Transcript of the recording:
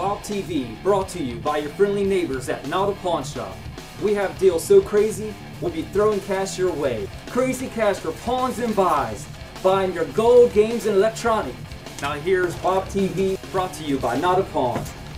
Bob TV, brought to you by your friendly neighbors at Not a Pawn Shop. We have deals so crazy, we'll be throwing cash your way. Crazy cash for pawns and buys, buying your gold, games, and electronics. Now here's Bob TV, brought to you by Not a Pawn.